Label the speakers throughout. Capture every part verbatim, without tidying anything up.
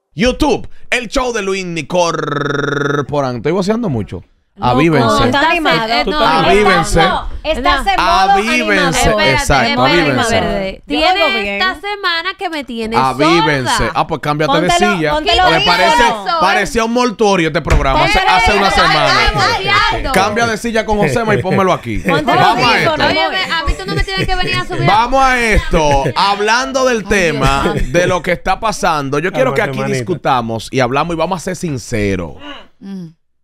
Speaker 1: YouTube, el show de Luismi Corporán. Estoy voceando mucho. Avívense.
Speaker 2: No, está animado.
Speaker 1: No, avívense.
Speaker 2: Estás en modo
Speaker 1: avívense.
Speaker 2: animador.
Speaker 1: Exacto, avívense.
Speaker 3: Tiene esta semana que me tiene
Speaker 1: avívense.
Speaker 3: sorda.
Speaker 1: Ah, pues cámbiate
Speaker 2: Póntelo,
Speaker 1: de silla.
Speaker 2: póntelo
Speaker 1: Me
Speaker 2: ahí,
Speaker 1: parece,
Speaker 2: eso.
Speaker 1: parecía un mortorio este programa hace, hace una semana. Cambia de silla con Josema y pónmelo aquí.
Speaker 2: Póntelo
Speaker 1: Vamos a
Speaker 2: ahí,
Speaker 1: esto.
Speaker 2: no voy.
Speaker 3: Óyeme, a mí tú no me tienes que venir a subir.
Speaker 1: Vamos a esto. Hablando del tema de lo que está pasando, yo quiero que aquí discutamos y hablamos y vamos a ser sinceros.
Speaker 3: Mm.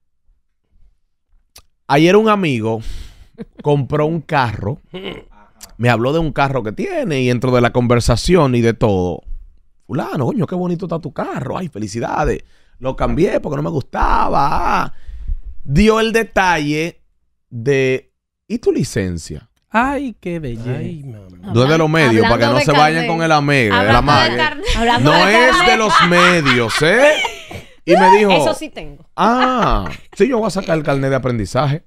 Speaker 1: Ayer un amigo compró un carro, me habló de un carro que tiene y dentro de la conversación y de todo, fulano, coño, qué bonito está tu carro, ay, felicidades, lo cambié porque no me gustaba. Ah. Dio el detalle de, ¿y tu licencia?
Speaker 4: Ay, qué belleza.
Speaker 5: Ay, mamá.
Speaker 1: No es de los medios, para que no se vayan con el amigo, el amague.
Speaker 2: Hablando
Speaker 1: No
Speaker 2: de
Speaker 1: es
Speaker 2: carne.
Speaker 1: de los medios, ¿eh? Y me dijo,
Speaker 2: Eso sí tengo.
Speaker 1: ah, sí, yo voy a sacar el carnet de aprendizaje.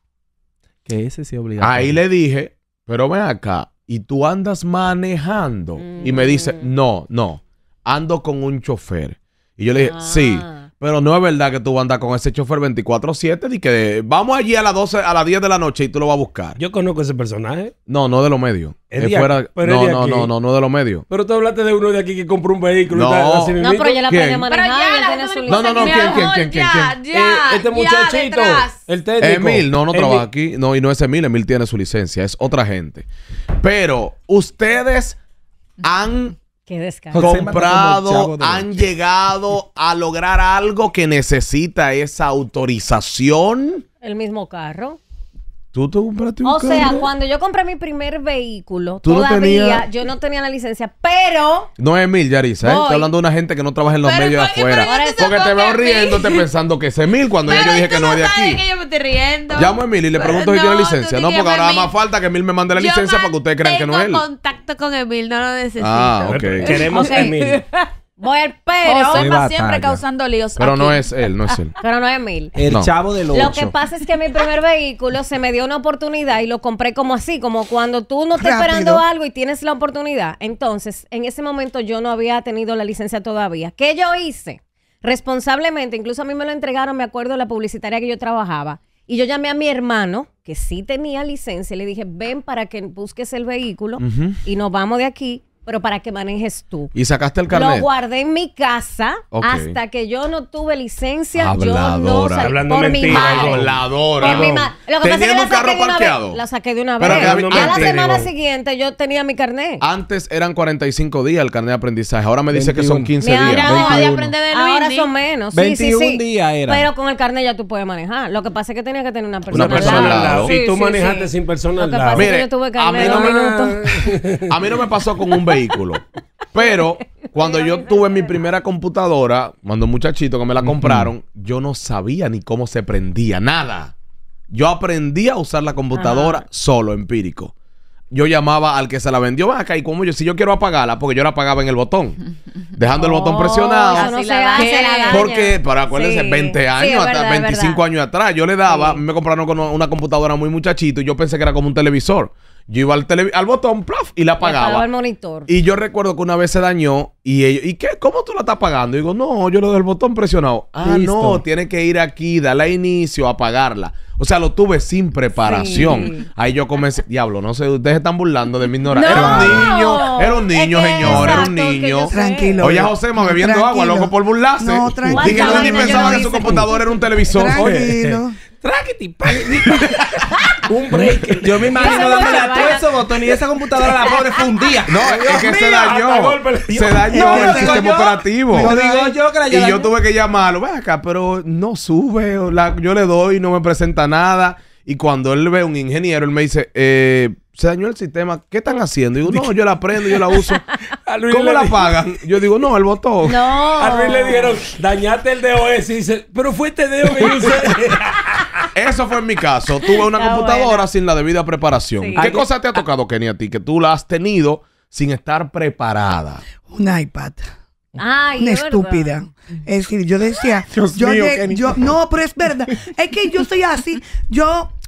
Speaker 4: Que ese sí obligatorio.
Speaker 1: Ahí le dije, pero ven acá, ¿y tú andas manejando? Mm. Y me dice, no, no, ando con un chofer. Y yo le dije,
Speaker 2: Ah.
Speaker 1: sí, pero no es verdad que tú vas a andar con ese chofer veinticuatro siete y que vamos allí a las doce, a las diez de la noche y tú lo vas a buscar.
Speaker 5: Yo conozco ese personaje.
Speaker 1: No, no de los medios.
Speaker 5: Es
Speaker 1: Es
Speaker 5: de
Speaker 1: fuera,
Speaker 5: aquí, pero
Speaker 1: no,
Speaker 5: es de
Speaker 1: no,
Speaker 5: aquí.
Speaker 1: no, no, no de los medios.
Speaker 5: Pero tú hablaste de uno de aquí que compró un vehículo.
Speaker 1: No.
Speaker 5: y está así
Speaker 2: No,
Speaker 5: mismito.
Speaker 2: pero ya la
Speaker 1: ¿Quién?
Speaker 2: aprende a manejar.
Speaker 3: Pero ya,
Speaker 2: ya
Speaker 3: la
Speaker 2: tiene su
Speaker 3: autoridad-
Speaker 1: No, no, no,
Speaker 3: Mi
Speaker 1: ¿quién, quién,
Speaker 3: amor,
Speaker 1: quién, quién,
Speaker 3: ya,
Speaker 1: quién?
Speaker 3: ya,
Speaker 5: Eh, este
Speaker 3: ya,
Speaker 5: muchachito,
Speaker 3: detrás.
Speaker 5: el técnico.
Speaker 1: Emil, no, no
Speaker 5: Emil.
Speaker 1: trabaja aquí. No, y no es Emil. Emil tiene su licencia. Es otra gente. Pero ustedes han
Speaker 2: Qué descarga.
Speaker 4: José Mata como el
Speaker 1: comprado,
Speaker 4: Chavo del
Speaker 1: han llegado a lograr algo que necesita esa autorización.
Speaker 2: El mismo carro.
Speaker 1: ¿Tú te compraste un
Speaker 2: O sea,
Speaker 1: carro?
Speaker 2: cuando yo compré mi primer vehículo,
Speaker 1: Tú no
Speaker 2: todavía
Speaker 1: tenías-
Speaker 2: yo no tenía la licencia, pero
Speaker 1: No es Emil, Yarisa, ¿eh?
Speaker 2: Voy.
Speaker 1: Estoy hablando de una gente que no trabaja en los
Speaker 3: Pero
Speaker 1: medios de
Speaker 3: ¿por qué- por
Speaker 1: afuera.
Speaker 3: qué tú te
Speaker 1: Porque te veo
Speaker 3: pones Emil?
Speaker 1: riéndote pensando que es Emil cuando ya
Speaker 3: Pero
Speaker 1: yo dije
Speaker 3: tú
Speaker 1: que no es de
Speaker 3: sabes
Speaker 1: aquí.
Speaker 3: que yo me estoy riendo.
Speaker 1: Llamo a Emil y le pregunto
Speaker 3: Pero
Speaker 1: si tiene
Speaker 3: no,
Speaker 1: licencia.
Speaker 3: tú
Speaker 1: No,
Speaker 3: di que
Speaker 1: porque ahora
Speaker 3: Emil-
Speaker 1: más falta que Emil me mande la
Speaker 3: Yo
Speaker 1: licencia para que ustedes crean que no es él.
Speaker 3: tengo contacto con Emil, no lo necesito.
Speaker 1: Ah, ok.
Speaker 5: Queremos
Speaker 2: Ok.
Speaker 5: a Emil.
Speaker 2: voy al pero,
Speaker 4: José
Speaker 6: Josema
Speaker 4: batalla.
Speaker 6: siempre causando líos.
Speaker 1: Pero
Speaker 6: aquí.
Speaker 1: no es él, no es él.
Speaker 2: pero no es mil.
Speaker 4: El
Speaker 1: No.
Speaker 4: Chavo del
Speaker 2: Lo
Speaker 4: ocho.
Speaker 2: que pasa es que mi primer vehículo se me dio una oportunidad y lo compré como así, como cuando tú no estás
Speaker 6: Rápido.
Speaker 2: esperando algo y tienes la oportunidad. Entonces, en ese momento yo no había tenido la licencia todavía. ¿Qué yo hice? Responsablemente, incluso a mí me lo entregaron, me acuerdo, la publicitaria que yo trabajaba. Y yo llamé a mi hermano, que sí tenía licencia, y le dije, ven para que busques el vehículo
Speaker 1: Ujú.
Speaker 2: y nos vamos de aquí, pero para que manejes tú.
Speaker 1: Y sacaste el
Speaker 2: Lo
Speaker 1: carnet.
Speaker 2: guardé en mi casa
Speaker 1: Ok.
Speaker 2: hasta que yo no tuve licencia. Yo no
Speaker 1: Habladora.
Speaker 2: salí
Speaker 5: Hablando
Speaker 2: por mi
Speaker 5: mentira,
Speaker 2: madre.
Speaker 1: Habladora.
Speaker 2: Por mi ma- Lo que pasa es que
Speaker 1: Teniendo
Speaker 2: la
Speaker 1: un carro
Speaker 2: saqué de una
Speaker 1: parqueado.
Speaker 2: vez. La saqué de una
Speaker 1: Pero
Speaker 2: vez.
Speaker 1: que
Speaker 2: Ya
Speaker 1: hab-
Speaker 2: la
Speaker 5: antes-
Speaker 2: semana siguiente yo tenía mi carnet.
Speaker 1: Antes eran cuarenta y cinco días el carnet de aprendizaje. Ahora me dice que son
Speaker 4: veintiuno.
Speaker 1: quince
Speaker 2: Mira,
Speaker 1: días.
Speaker 2: ahora
Speaker 3: Mira, hoja de
Speaker 4: veintiuno.
Speaker 3: aprender de
Speaker 2: Ahora
Speaker 3: Luismi.
Speaker 2: son menos. Sí,
Speaker 4: veintiún
Speaker 2: sí, sí.
Speaker 4: días era.
Speaker 2: Pero con el carnet ya tú puedes manejar. Lo que pasa es que tenía que tener una persona,
Speaker 1: Una persona al lado.
Speaker 5: Y tú
Speaker 2: Sí, sí,
Speaker 5: manejaste
Speaker 2: sí.
Speaker 5: sin persona
Speaker 2: Lo
Speaker 5: al
Speaker 2: que
Speaker 5: lado.
Speaker 2: pasa es
Speaker 1: Mire,
Speaker 2: que yo tuve
Speaker 1: a
Speaker 2: carnet
Speaker 1: mí
Speaker 2: de
Speaker 1: no
Speaker 2: dos
Speaker 1: me-
Speaker 2: minutos.
Speaker 1: A mí no me pasó con un vehículo. Pero cuando yo tuve mi primera computadora, cuando un muchachito que me la compraron, yo no sabía ni cómo se prendía, nada. Yo aprendí a usar la computadora
Speaker 2: Ajá.
Speaker 1: solo, empírico. Yo llamaba al que se la vendió, ven acá, y como yo, si yo quiero apagarla, porque yo la apagaba en el botón, dejando el botón
Speaker 2: Oh,
Speaker 1: presionado.
Speaker 2: Eso no
Speaker 3: Así
Speaker 2: se
Speaker 3: la
Speaker 2: hace,
Speaker 3: daña.
Speaker 2: la daña.
Speaker 1: Porque, para acuérdense,
Speaker 2: Sí.
Speaker 1: veinte
Speaker 2: Sí,
Speaker 1: años,
Speaker 2: es
Speaker 1: hasta
Speaker 2: verdad, es
Speaker 1: veinticinco
Speaker 2: verdad.
Speaker 1: años atrás, yo le daba,
Speaker 2: Sí.
Speaker 1: me compraron con una computadora muy muchachito y yo pensé que era como un televisor. Yo iba al, televi- al botón, plaf, y la
Speaker 2: Y apagaba
Speaker 1: apagaba.
Speaker 2: el monitor.
Speaker 1: Y yo recuerdo que una vez se dañó y ellos, ¿y qué? ¿Cómo tú la estás apagando? Y digo, no, yo le doy el botón presionado. Ah,
Speaker 4: Listo.
Speaker 1: no, tiene que ir aquí, darle a inicio, apagarla. O sea, lo tuve sin preparación.
Speaker 2: Sí.
Speaker 1: Ahí yo comencé, diablo, no sé, ustedes están burlando de mi ignorancia.
Speaker 2: No.
Speaker 1: Era un niño, era un niño,
Speaker 2: Es que
Speaker 1: señor, era un
Speaker 2: exacto, que
Speaker 1: niño.
Speaker 2: yo sé.
Speaker 6: Tranquilo.
Speaker 1: Oye, Josema bebiendo
Speaker 6: Tranquilo.
Speaker 1: agua, loco por burlarse.
Speaker 6: No, tranquilo.
Speaker 1: Dije que no ni
Speaker 2: Yo no
Speaker 1: pensaba que
Speaker 2: hice.
Speaker 1: su computadora era un televisor.
Speaker 6: Tranquilo.
Speaker 5: Tráquete, pa- Un break.
Speaker 4: Yo me imagino
Speaker 2: Eso
Speaker 4: dándole
Speaker 2: no
Speaker 4: a
Speaker 2: se
Speaker 4: todos
Speaker 2: vaya.
Speaker 4: esos botones y esa computadora la pobre fundía.
Speaker 1: No, es que se
Speaker 5: mío,
Speaker 1: dañó.
Speaker 5: hasta golpe le dio.
Speaker 1: Se dañó
Speaker 4: No,
Speaker 1: el
Speaker 4: digo
Speaker 1: sistema
Speaker 4: yo.
Speaker 1: operativo.
Speaker 4: Lo digo yo que la
Speaker 1: Y yo
Speaker 4: dañó.
Speaker 1: tuve que llamarlo. Ven acá, pero no sube. o la- yo le doy y no me presenta nada. Y cuando él ve un ingeniero, él me dice, eh, se dañó el sistema. ¿Qué están haciendo? Y digo, no, yo la prendo, yo la uso.
Speaker 5: A Luis
Speaker 1: ¿Cómo
Speaker 5: le
Speaker 1: la
Speaker 5: di-
Speaker 1: pagan? Yo digo, no, el botón.
Speaker 2: No.
Speaker 5: A Luis le dijeron, dañaste el D O S. Y dice, pero fue este dedo que yo usé.
Speaker 1: Eso fue en mi caso. Tuve una
Speaker 2: Está
Speaker 1: computadora
Speaker 2: buena.
Speaker 1: sin la debida preparación.
Speaker 2: Sí.
Speaker 1: ¿Qué
Speaker 4: Ay,
Speaker 1: cosa te ha tocado, Kenny, a ti? Que tú la has tenido sin estar preparada.
Speaker 6: Un iPad.
Speaker 2: Ay,
Speaker 6: Una
Speaker 2: es verdad.
Speaker 6: estúpida. Es decir, yo decía,
Speaker 4: Dios
Speaker 6: yo,
Speaker 4: mío,
Speaker 6: lle-
Speaker 4: Kenny.
Speaker 6: yo- no, pero es verdad. Es que yo soy así. Yo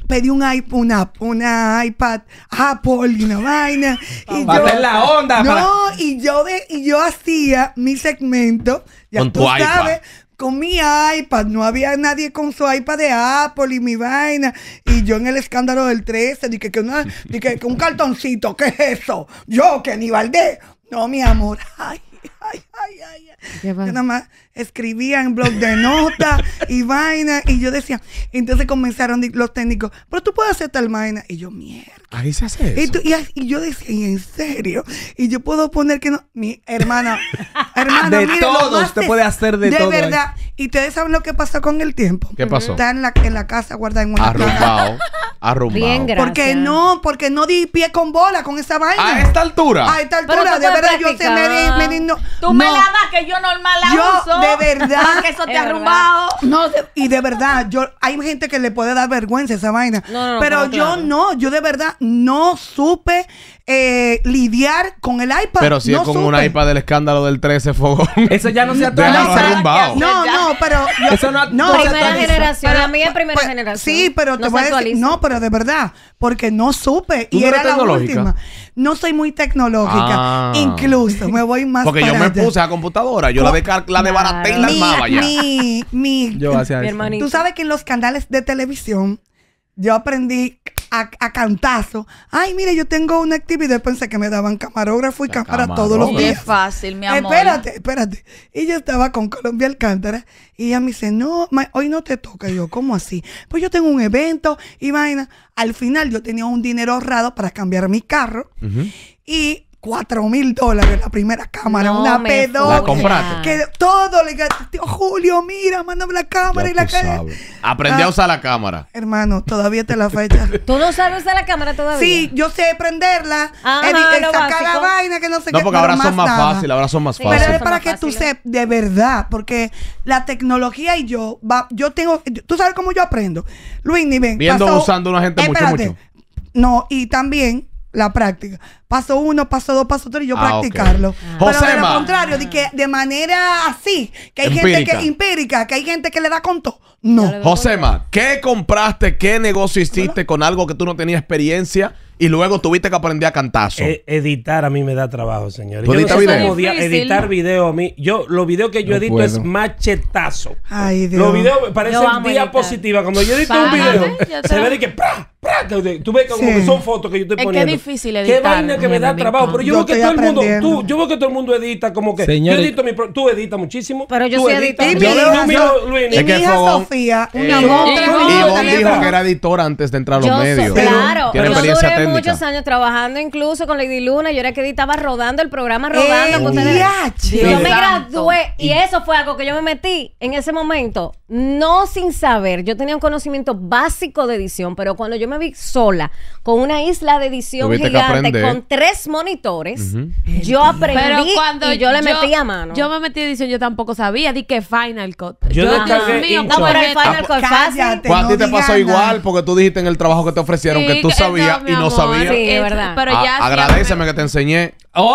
Speaker 6: pedí un iPad, una, una iPad Apple y una vaina. Y
Speaker 4: Para
Speaker 6: yo,
Speaker 4: hacer la onda.
Speaker 6: no,
Speaker 4: para-
Speaker 6: y yo de, y yo hacía mi segmento, ya
Speaker 1: Con
Speaker 6: tú
Speaker 1: tu
Speaker 6: sabes,
Speaker 1: iPad.
Speaker 6: con mi iPad. No había nadie con su iPad de Apple y mi vaina. Y yo en el escándalo del trece, dije que, una, dije que un cartoncito, ¿qué es eso? Yo, que ni Valdés. No, mi amor. Ay, ay, ay, ay.
Speaker 2: ¿Qué
Speaker 6: Yo
Speaker 2: pasa?
Speaker 6: nada más escribía en blog de notas y vaina. Y yo decía, entonces comenzaron di- los técnicos, pero tú puedes hacer tal vaina. Y yo, mierda.
Speaker 1: Ahí se hace
Speaker 6: Y,
Speaker 1: eso.
Speaker 6: tú- y, as- y yo decía, ¿y en serio? Y yo puedo poner que no. Mi hermana, hermana,
Speaker 4: De
Speaker 6: mire, lo
Speaker 4: todo,
Speaker 6: más
Speaker 4: usted
Speaker 6: es-
Speaker 4: puede hacer de todo ahí.
Speaker 6: verdad. Y ustedes saben lo que pasó con el tiempo.
Speaker 1: ¿Qué pasó?
Speaker 6: Está en la, en la casa guardada en una caja.
Speaker 1: Arrumbado. Arrumbado.
Speaker 2: Bien, gracias.
Speaker 6: Porque no, porque no di pie con bola con esa vaina.
Speaker 1: A esta altura.
Speaker 6: A esta
Speaker 2: Pero
Speaker 6: altura,
Speaker 2: tú
Speaker 6: de
Speaker 2: puedes
Speaker 6: verdad, yo sé, me di, me di- no,
Speaker 7: Tú me
Speaker 6: no.
Speaker 7: la das que yo normal la
Speaker 6: Yo,
Speaker 7: uso.
Speaker 6: de verdad.
Speaker 7: Para que eso te
Speaker 2: Es
Speaker 7: ha
Speaker 2: verdad.
Speaker 7: arrumbado.
Speaker 6: No, de- y de verdad, yo hay gente que le puede dar vergüenza esa vaina.
Speaker 2: No, no, no,
Speaker 6: pero
Speaker 2: pero
Speaker 6: yo
Speaker 2: claro.
Speaker 6: no, yo de verdad no supe eh, lidiar con el iPad.
Speaker 1: Pero si
Speaker 6: no
Speaker 1: es con
Speaker 6: supe.
Speaker 1: un iPad del escándalo del trece, fogón.
Speaker 4: Eso ya no se
Speaker 1: Déjalo
Speaker 4: actualiza.
Speaker 1: arrumbado.
Speaker 6: No, no, pero yo-
Speaker 4: Eso no-
Speaker 6: no,
Speaker 4: no se
Speaker 2: Primera
Speaker 4: actualiza.
Speaker 2: generación,
Speaker 6: Pero-
Speaker 2: la mía es primera
Speaker 6: pues,
Speaker 2: generación.
Speaker 6: Sí, pero te
Speaker 2: no
Speaker 6: voy
Speaker 2: se
Speaker 6: a decir,
Speaker 2: actualiza.
Speaker 6: no, pero de verdad, porque no supe
Speaker 1: ¿Tú
Speaker 6: y
Speaker 1: no
Speaker 6: era
Speaker 1: eres
Speaker 6: la
Speaker 1: tecnológica?
Speaker 6: última. No soy muy tecnológica,
Speaker 1: Ah.
Speaker 6: incluso me voy más
Speaker 1: Porque yo
Speaker 6: para
Speaker 1: me
Speaker 6: allá.
Speaker 1: puse a la computadora. Yo la, descar- la desbaraté y la
Speaker 6: mi,
Speaker 1: armaba ya.
Speaker 6: mi, mi,
Speaker 4: Yo hacía
Speaker 2: Mi
Speaker 4: eso.
Speaker 2: hermanito.
Speaker 6: Tú sabes que en los canales de televisión yo aprendí a, a cantazo. Ay, mire, yo tengo una actividad. Pensé que me daban camarógrafo y
Speaker 1: La
Speaker 6: cámara todos los
Speaker 1: camarógrafo.
Speaker 6: días.
Speaker 7: Es fácil, mi amor.
Speaker 6: Espérate, espérate. Y yo estaba con Colombia Alcántara y ella me dice, no, ma- hoy no te toca. Y yo, ¿cómo así? Pues yo tengo un evento y vaina. Al final yo tenía un dinero ahorrado para cambiar mi carro
Speaker 1: Ujú.
Speaker 6: y cuatro mil dólares la primera cámara,
Speaker 2: No
Speaker 6: una
Speaker 2: me
Speaker 6: P dos.
Speaker 1: ¿La compraste?
Speaker 6: Que todo le dije, tío Julio, mira, mándame la cámara
Speaker 1: Ya
Speaker 6: y la
Speaker 1: tú
Speaker 6: cámara.
Speaker 1: sabes. Aprendí
Speaker 6: Ah.
Speaker 1: a usar la cámara.
Speaker 6: Hermano, todavía te la fecha.
Speaker 2: ¿Tú no sabes usar la cámara todavía?
Speaker 6: Sí, yo sé prenderla,
Speaker 2: Ajá,
Speaker 6: edi- eh,
Speaker 2: lo
Speaker 6: sacar la
Speaker 2: básico.
Speaker 6: vaina, que no sé
Speaker 1: No,
Speaker 6: qué.
Speaker 1: porque
Speaker 6: pero
Speaker 1: ahora son más
Speaker 6: nada.
Speaker 1: fáciles. Ahora son más
Speaker 2: Sí,
Speaker 6: Pero
Speaker 1: fáciles.
Speaker 6: es para
Speaker 2: Son
Speaker 6: que
Speaker 2: más
Speaker 6: tú
Speaker 2: fáciles.
Speaker 6: sepas de verdad, porque la tecnología y yo, va, yo tengo, tú sabes cómo yo aprendo. Luis, ni ven.
Speaker 1: Viendo
Speaker 6: pasó-
Speaker 1: usando una gente mucho,
Speaker 6: Espérate.
Speaker 1: mucho.
Speaker 6: No, y también la práctica. Paso uno, paso dos, paso tres y yo
Speaker 1: Ah, ok.
Speaker 6: practicarlo. Pero de
Speaker 1: Josema.
Speaker 6: lo contrario, de que de manera así, que hay gente
Speaker 1: Empírica.
Speaker 6: que empírica, que hay gente que le da con todo. No.
Speaker 1: Josema, ¿qué compraste? ¿Qué negocio hiciste con algo que tú no tenías experiencia y luego tuviste que aprender a cantazo?
Speaker 5: E- editar a mí me da trabajo, señores.
Speaker 1: ¿Tú
Speaker 5: Yo no
Speaker 1: editas
Speaker 5: sé
Speaker 1: video?
Speaker 5: cómo dia-
Speaker 7: Difícil.
Speaker 5: editar video a mí. Yo, los videos que yo
Speaker 4: No
Speaker 5: edito
Speaker 4: puedo.
Speaker 5: es machetazo.
Speaker 6: Ay, Dios.
Speaker 5: Los videos parecen
Speaker 2: Yo amo
Speaker 5: diapositivas. Cuando yo edito un
Speaker 7: Págame,
Speaker 5: video,
Speaker 7: yo
Speaker 5: se
Speaker 7: te-
Speaker 5: ve de que ¡pra! ¡pra! que tú ves como
Speaker 6: Sí.
Speaker 5: que son fotos que yo estoy
Speaker 7: Es que
Speaker 5: poniendo.
Speaker 7: es difícil
Speaker 5: Qué
Speaker 7: editar,
Speaker 5: vaina que me da
Speaker 7: Nenita.
Speaker 5: trabajo. Pero yo,
Speaker 6: Yo
Speaker 5: veo que
Speaker 6: estoy
Speaker 5: todo el mundo,
Speaker 6: aprendiendo.
Speaker 5: tú, yo veo que todo el mundo edita como que.
Speaker 4: Señores.
Speaker 5: Yo edito mi pro- tú editas muchísimo.
Speaker 2: Pero yo
Speaker 5: tú
Speaker 2: sí
Speaker 5: editas.
Speaker 2: edito.
Speaker 6: Y
Speaker 5: Yo
Speaker 6: mi
Speaker 5: veo
Speaker 6: hija,
Speaker 5: un mío, Luis,
Speaker 6: y
Speaker 1: Es
Speaker 6: mi
Speaker 1: que
Speaker 6: hija
Speaker 1: Fogón-
Speaker 6: Sofía,
Speaker 1: Eh,
Speaker 6: una
Speaker 2: Yo-
Speaker 6: montra
Speaker 2: Ivonne
Speaker 6: con
Speaker 1: Ivonne
Speaker 6: un
Speaker 1: dijo
Speaker 6: teléfono.
Speaker 1: que era editora antes de entrar a los
Speaker 2: Yo sé-
Speaker 1: medios.
Speaker 2: claro,
Speaker 1: Tiene
Speaker 2: yo
Speaker 1: experiencia
Speaker 2: duré
Speaker 1: técnica.
Speaker 2: muchos años trabajando incluso con Lady Luna. Yo era que editaba rodando el programa, rodando.
Speaker 6: Eh,
Speaker 2: con ustedes.
Speaker 6: diache.
Speaker 2: Yo
Speaker 7: Dios
Speaker 2: me
Speaker 7: santo.
Speaker 2: gradué y eso fue algo que yo me metí en ese momento, no sin saber. Yo tenía un conocimiento básico de edición, pero cuando yo me vi sola con una isla de edición
Speaker 1: Tuviste que
Speaker 2: gigante
Speaker 1: aprender.
Speaker 2: con tres monitores,
Speaker 1: Ujú.
Speaker 2: yo aprendí
Speaker 3: Pero cuando
Speaker 2: y yo le metí a mano.
Speaker 3: Yo me metí en edición, yo tampoco sabía. Di que Final Cut.
Speaker 5: Yo
Speaker 3: Dios
Speaker 5: descargué
Speaker 3: mío,
Speaker 5: InShot.
Speaker 2: no, pero el
Speaker 3: ¿cómo
Speaker 2: Final
Speaker 3: me-
Speaker 2: Cut fácil.
Speaker 6: Cállate.
Speaker 1: Pues a ti
Speaker 6: no
Speaker 1: te
Speaker 6: digas
Speaker 1: pasó
Speaker 6: nada.
Speaker 1: igual porque tú dijiste en el trabajo que te ofrecieron que tú
Speaker 3: que-
Speaker 1: sabías
Speaker 3: no, mi
Speaker 1: y no
Speaker 3: amor,
Speaker 1: sabías.
Speaker 2: Sí,
Speaker 3: es-
Speaker 2: verdad.
Speaker 3: Pero
Speaker 1: A-
Speaker 3: ya sí
Speaker 1: agradéceme
Speaker 3: aprendí.
Speaker 1: que te enseñé.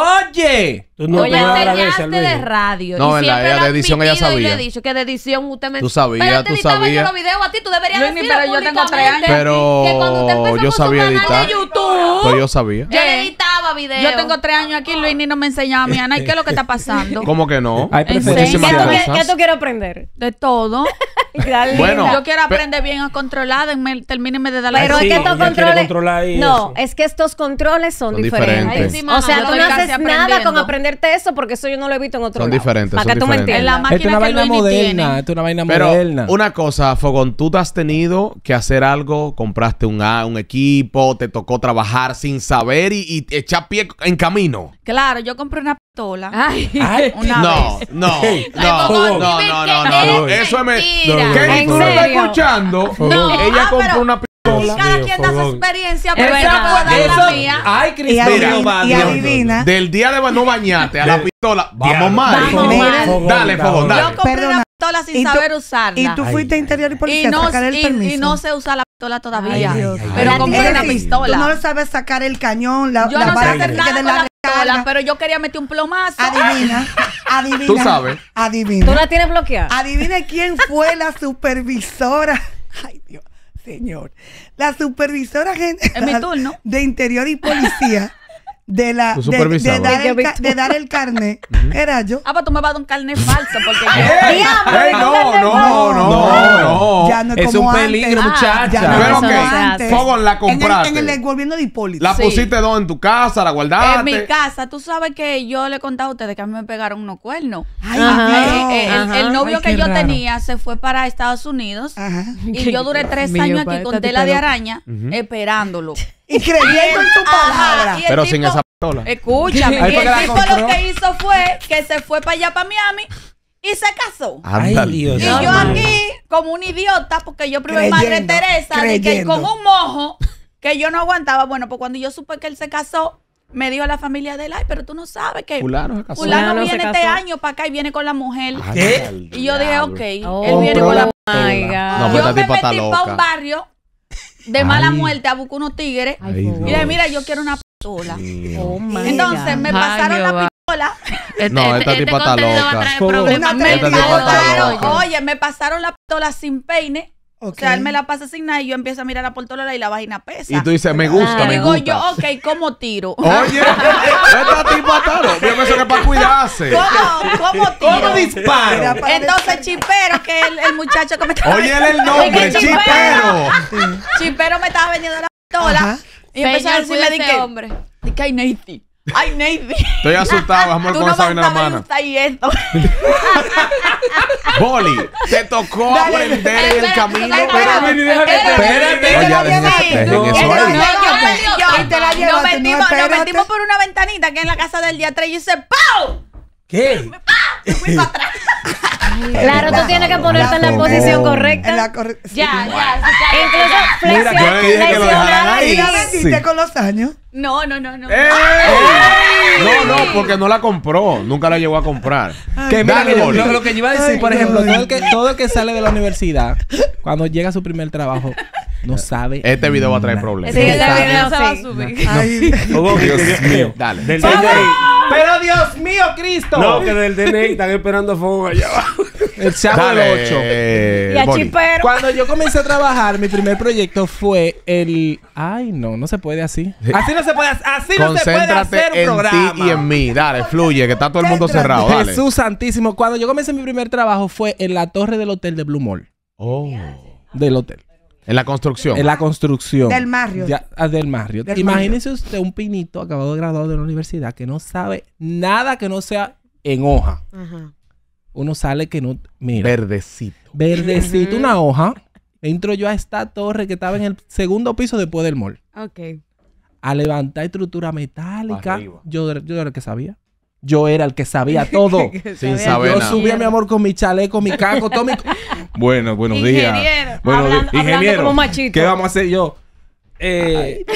Speaker 4: Oye.
Speaker 5: Tú no,
Speaker 3: Oye,
Speaker 5: tú no
Speaker 3: te
Speaker 5: agradeces,
Speaker 3: enseñaste
Speaker 5: Luis.
Speaker 3: de radio.
Speaker 1: No,
Speaker 3: y
Speaker 1: en la-
Speaker 3: siempre
Speaker 1: ella
Speaker 3: lo
Speaker 1: de
Speaker 3: han
Speaker 1: edición ella
Speaker 3: pitido y
Speaker 1: sabía.
Speaker 3: le he dicho que de edición usted me...
Speaker 1: Tú sabías,
Speaker 3: Pero te
Speaker 1: tú
Speaker 3: editaba
Speaker 1: sabías.
Speaker 3: yo los videos a ti, tú deberías
Speaker 7: Luis,
Speaker 3: decirlo
Speaker 7: pero yo tengo tres
Speaker 3: públicamente,
Speaker 7: años.
Speaker 1: Pero
Speaker 3: que cuando usted empezó
Speaker 1: yo
Speaker 3: con su
Speaker 1: sabía
Speaker 3: canal
Speaker 1: editar.
Speaker 3: de YouTube,
Speaker 1: Pero yo sabía.
Speaker 3: yo le
Speaker 7: Eh,
Speaker 3: editaba videos.
Speaker 7: Yo tengo tres años aquí, Luis, ni no me enseñaba a mi Ana. ¿Y qué es lo que está pasando?
Speaker 1: ¿Cómo que no?
Speaker 4: Hay
Speaker 7: ¿En serio?
Speaker 2: ¿Qué
Speaker 1: Muchísimas
Speaker 2: tú, qué-
Speaker 1: cosas.
Speaker 2: qué tú quieres aprender?
Speaker 7: De todo.
Speaker 2: Dale.
Speaker 1: Bueno,
Speaker 7: Yo quiero
Speaker 1: pe-
Speaker 7: aprender bien a controlar. denme- Termínenme de dar la
Speaker 2: Pero
Speaker 5: sí,
Speaker 2: es que
Speaker 5: ella
Speaker 2: estos
Speaker 5: quiere
Speaker 2: controles.
Speaker 5: controlar ahí
Speaker 2: No,
Speaker 5: eso.
Speaker 2: es que estos controles son,
Speaker 1: Son
Speaker 2: diferentes.
Speaker 1: diferentes.
Speaker 7: Ay, sí,
Speaker 2: O
Speaker 7: mano,
Speaker 2: sea,
Speaker 7: yo
Speaker 2: tú no
Speaker 7: estoy
Speaker 2: haces
Speaker 7: casi
Speaker 2: nada con
Speaker 7: aprendiendo.
Speaker 2: aprenderte eso porque eso yo no lo he visto en otro
Speaker 1: Son
Speaker 2: lado.
Speaker 1: diferentes,
Speaker 2: Para
Speaker 1: son
Speaker 2: que tú me
Speaker 1: diferentes.
Speaker 7: En la
Speaker 2: entiendas.
Speaker 7: máquina
Speaker 4: Esto es una
Speaker 7: que
Speaker 4: vaina
Speaker 7: Luis ni
Speaker 4: moderna.
Speaker 7: tiene.
Speaker 4: Esto es una vaina
Speaker 1: Pero
Speaker 4: moderna.
Speaker 1: una cosa, Fogón, tú te has tenido que hacer algo, compraste un, a- un equipo, te tocó trabajar sin saber y, y echar pie en camino.
Speaker 7: Claro, yo compré una pistola.
Speaker 3: Ay,
Speaker 5: Ay,
Speaker 7: Una
Speaker 1: No,
Speaker 7: vez.
Speaker 1: no,
Speaker 5: Ey,
Speaker 1: no, no,
Speaker 5: Fogón,
Speaker 1: no,
Speaker 3: dime
Speaker 1: no,
Speaker 3: que
Speaker 1: no, no.
Speaker 3: es
Speaker 1: Eso es me-
Speaker 3: mentira.
Speaker 1: ¿Qué?
Speaker 2: ¿En
Speaker 1: ¿Tú lo estás
Speaker 2: serio?
Speaker 1: escuchando?
Speaker 7: No,
Speaker 1: Ella
Speaker 7: ah,
Speaker 1: compró
Speaker 7: pero-
Speaker 1: una
Speaker 7: Y
Speaker 1: pistola.
Speaker 7: cada
Speaker 5: Mío,
Speaker 7: quien da su
Speaker 5: fogón.
Speaker 7: experiencia,
Speaker 2: Es
Speaker 7: pero yo
Speaker 2: verdad.
Speaker 7: no puedo dar la
Speaker 4: Eso-
Speaker 7: mía.
Speaker 4: Ay,
Speaker 6: Y
Speaker 4: Cristina.
Speaker 6: adivina, y adivina.
Speaker 1: Del día de no bañarte a la pistola. Vamos
Speaker 5: Diablo.
Speaker 1: mal.
Speaker 7: Vamos
Speaker 6: Mira,
Speaker 7: mal.
Speaker 5: Fogón,
Speaker 1: Dale, Fogón,
Speaker 5: dale.
Speaker 7: Yo compré
Speaker 6: Perdona.
Speaker 7: una pistola sin
Speaker 6: ¿Y tú-
Speaker 7: saber usarla.
Speaker 6: Y tú
Speaker 5: Ay,
Speaker 6: fuiste a
Speaker 5: ay,
Speaker 6: interior y
Speaker 7: Y
Speaker 6: policía
Speaker 7: no,
Speaker 6: a sacar el
Speaker 7: y-
Speaker 6: permiso.
Speaker 7: y no sé usar la pistola todavía.
Speaker 6: Ay, Dios.
Speaker 7: Pero
Speaker 5: Ay,
Speaker 7: compré
Speaker 6: Eri,
Speaker 7: una
Speaker 6: Tú
Speaker 7: pistola.
Speaker 6: no sabes sacar el cañón, la,
Speaker 7: Yo
Speaker 6: la
Speaker 7: no sé
Speaker 6: bala
Speaker 7: hacer
Speaker 6: que
Speaker 7: nada
Speaker 6: de
Speaker 7: con
Speaker 6: la
Speaker 7: la pistola,
Speaker 6: recarga.
Speaker 7: pero yo quería meter un plomazo.
Speaker 6: Adivina, adivina.
Speaker 1: Tú sabes.
Speaker 6: Adivina.
Speaker 2: ¿Tú la tienes bloqueada?
Speaker 6: Adivina quién fue la supervisora. Ay, Dios. señor. La supervisora
Speaker 7: Es mi
Speaker 6: general
Speaker 7: turno.
Speaker 6: de Interior y Policía de la
Speaker 1: Tu
Speaker 6: de, de
Speaker 1: supervisor.
Speaker 6: dar el, ca- de dar el carnet era yo.
Speaker 7: Ah, pues tú me vas a dar un carnet falso porque
Speaker 1: ¡Ey!
Speaker 7: yo...
Speaker 1: ¡Ey, no, no, no, no!
Speaker 6: Ya no es,
Speaker 4: Es
Speaker 6: como
Speaker 4: un
Speaker 6: antes.
Speaker 4: peligro,
Speaker 6: Ah,
Speaker 4: muchacha.
Speaker 6: ya no es
Speaker 1: Pero
Speaker 6: como
Speaker 1: ok,
Speaker 6: antes.
Speaker 1: Fogón, la
Speaker 6: En el,
Speaker 1: compraste.
Speaker 6: en el gobierno de Hipólito.
Speaker 1: ¿La
Speaker 7: Sí.
Speaker 1: pusiste dónde? ¿En tu casa? ¿La guardaste?
Speaker 7: En mi casa, tú sabes que yo le he contado a ustedes que a mí me pegaron unos cuernos.
Speaker 6: Ay,
Speaker 2: Ajá.
Speaker 6: no.
Speaker 7: Eh, eh, el,
Speaker 2: Ajá.
Speaker 7: el novio
Speaker 4: Ay,
Speaker 7: que
Speaker 4: qué
Speaker 7: yo
Speaker 4: raro.
Speaker 7: tenía se fue para Estados Unidos
Speaker 6: Ajá.
Speaker 7: y yo duré tres
Speaker 3: Mío,
Speaker 7: años
Speaker 3: pa,
Speaker 7: aquí con
Speaker 3: esta
Speaker 7: tela de
Speaker 3: tipa-
Speaker 7: araña esperándolo.
Speaker 6: Y creyendo en tu
Speaker 7: Ajá,
Speaker 6: palabra.
Speaker 7: y el
Speaker 1: Pero sin
Speaker 7: tipo-
Speaker 1: esa pistola.
Speaker 7: Escúchame,
Speaker 4: Ahí
Speaker 7: y
Speaker 4: fue que
Speaker 7: el
Speaker 4: la
Speaker 7: tipo
Speaker 4: compró.
Speaker 7: lo que hizo fue que se fue para allá, para Miami, y se casó.
Speaker 4: Ay,
Speaker 1: Ándale.
Speaker 4: Dios.
Speaker 7: Y
Speaker 4: No,
Speaker 7: yo
Speaker 4: no.
Speaker 7: aquí, como un idiota, porque yo primero Madre
Speaker 6: Creyendo,
Speaker 7: Teresa, de que
Speaker 6: creyendo.
Speaker 7: con un mojo que yo no aguantaba. Bueno, pues cuando yo supe que él se casó, me dijo a la familia de él, ay, pero tú no sabes que
Speaker 1: Fulano se casó.
Speaker 7: fulano
Speaker 2: Fulano se
Speaker 7: viene este
Speaker 2: casó.
Speaker 7: año para acá y viene con la mujer.
Speaker 4: ¿Qué?
Speaker 1: Ándale,
Speaker 7: Y yo dije,
Speaker 1: diablo.
Speaker 7: ok,
Speaker 2: Oh,
Speaker 7: él viene
Speaker 4: Compró
Speaker 7: con la
Speaker 4: la
Speaker 2: my
Speaker 1: No,
Speaker 2: God.
Speaker 1: pero
Speaker 7: Yo
Speaker 1: esta
Speaker 7: me
Speaker 1: tipa está
Speaker 7: metí para
Speaker 1: loca.
Speaker 7: un barrio de mala
Speaker 1: Ay.
Speaker 7: muerte a buscar unos tigres.
Speaker 1: Ay,
Speaker 7: Y
Speaker 1: Dios.
Speaker 7: dije, mira, yo quiero una pistola.
Speaker 2: Oh my
Speaker 7: Entonces
Speaker 2: God.
Speaker 7: me
Speaker 3: Ay,
Speaker 7: pasaron la
Speaker 3: Jehová.
Speaker 7: pistola.
Speaker 1: No, esta tipa está
Speaker 3: contenido va a
Speaker 1: loca.
Speaker 3: traer
Speaker 4: Fue
Speaker 3: problemas.
Speaker 6: una
Speaker 7: Me
Speaker 1: Esta tipa está
Speaker 7: pasaron,
Speaker 1: loca.
Speaker 7: oye, me pasaron la pistola sin peine.
Speaker 6: Ok.
Speaker 7: O sea, él me la pasa sin nada y yo empiezo a mirar la portola y la vagina pesa.
Speaker 1: Y tú dices, me gusta,
Speaker 2: Ah.
Speaker 1: me
Speaker 7: Digo
Speaker 1: gusta.
Speaker 7: yo, ok, ¿cómo tiro?
Speaker 1: Oye, esta tipa está loca. Yo pienso que es para cuidarse.
Speaker 7: ¿Cómo, cómo tiro?
Speaker 4: ¿Cómo disparo?
Speaker 6: Era para
Speaker 7: Entonces Chipero, que es el, el muchacho que me estaba
Speaker 1: Oye, él es el nombre,
Speaker 7: Es que
Speaker 1: chipero.
Speaker 7: Chipero me estaba vendiendo la pistola
Speaker 6: Ajá.
Speaker 7: y empezó a
Speaker 3: Señor,
Speaker 7: decirme de
Speaker 3: cuida a
Speaker 7: que,
Speaker 3: ese hombre.
Speaker 7: de que hay Navy. Ay, Navy.
Speaker 1: Estoy asustado, vamos
Speaker 7: Tú
Speaker 1: con
Speaker 7: no
Speaker 1: esa vaina en la
Speaker 7: vas a
Speaker 1: mano.
Speaker 7: gustar y esto.
Speaker 1: Boli, te tocó aprender en el camino.
Speaker 3: Espérate,
Speaker 4: Espérate.
Speaker 1: Oye, dejen, dejen
Speaker 6: No,
Speaker 1: eso
Speaker 6: no,
Speaker 1: ahí.
Speaker 6: no.
Speaker 7: Yo-
Speaker 6: Y te la
Speaker 7: nos,
Speaker 6: llevaste, no,
Speaker 7: metimos, nos
Speaker 6: espérate.
Speaker 7: metimos por una ventanita que es en la casa del día tres y dice ¡pau!
Speaker 4: ¿Qué?
Speaker 7: Me fui para atrás.
Speaker 2: Claro, tú tienes que ponerte en la
Speaker 1: La
Speaker 2: posición
Speaker 1: fogón.
Speaker 2: correcta.
Speaker 6: En la corre- sí.
Speaker 3: Ya, ya.
Speaker 2: Incluso
Speaker 1: Mira, yo le dije que lo dejaran ahí.
Speaker 6: ¿Y la vendiste
Speaker 1: Sí.
Speaker 6: con los años?
Speaker 7: No, no, no, no.
Speaker 1: ¡Ey! No, no, porque no la compró. Nunca la llegó a comprar.
Speaker 4: Que mira,
Speaker 1: Dale,
Speaker 4: que yo-
Speaker 1: Boli.
Speaker 4: lo, lo que yo iba a decir,
Speaker 6: Ay,
Speaker 4: por ejemplo,
Speaker 6: ay.
Speaker 4: todo el, que, todo el que sale de la universidad, cuando llega a su primer trabajo, no sabe.
Speaker 1: Este video va a traer
Speaker 4: nada.
Speaker 1: problemas.
Speaker 2: Sí,
Speaker 7: Este
Speaker 2: ese
Speaker 7: video
Speaker 2: video
Speaker 7: se va a
Speaker 2: sí.
Speaker 7: subir.
Speaker 6: Ay,
Speaker 1: Dios mío. Dale.
Speaker 5: Del D N
Speaker 4: Pero Dios mío, Cristo.
Speaker 5: I. No, que del D N I están esperando a Fogón allá abajo.
Speaker 4: El chavo del
Speaker 1: Dale,
Speaker 4: ocho.
Speaker 1: eh,
Speaker 2: Y a
Speaker 1: Boli.
Speaker 2: Chipero.
Speaker 4: Cuando yo comencé a trabajar, mi primer proyecto fue el. Ay, no, no se puede así. Así no se puede, así no se puede
Speaker 1: Concéntrate
Speaker 4: hacer un
Speaker 1: en
Speaker 4: programa.
Speaker 1: ti y en mí. Dale, fluye, que está todo el mundo
Speaker 6: Céntrate.
Speaker 1: cerrado. Dale.
Speaker 4: Jesús Santísimo. Cuando yo comencé mi primer trabajo fue en la torre del hotel de Blue Mall.
Speaker 1: Oh.
Speaker 4: Del hotel.
Speaker 1: En la construcción.
Speaker 4: En la construcción.
Speaker 6: Del Marriott.
Speaker 4: Ya, ah, del Marriott.
Speaker 6: Del
Speaker 4: Imagínese usted un pinito acabado de graduar de la universidad que no sabe nada que no sea en hoja. Uno sale que no... Mira.
Speaker 1: Verdecito.
Speaker 4: verdecito, una hoja. Entro yo a esta torre que estaba en el segundo piso después del mall.
Speaker 3: Ok.
Speaker 4: A levantar estructura metálica.
Speaker 1: Arriba.
Speaker 4: Yo, yo era el que sabía. Yo era el que sabía todo.
Speaker 1: Sin saber
Speaker 4: Yo
Speaker 1: nada.
Speaker 4: subía, mi amor, con mi chaleco, mi casco, todo mi... Bueno, buenos días.
Speaker 7: Ingeniero.
Speaker 4: Buenos
Speaker 2: Hablando-
Speaker 4: días.
Speaker 2: hablando
Speaker 4: Ingeniero,
Speaker 2: como machito.
Speaker 4: ¿qué vamos a hacer yo? Eh,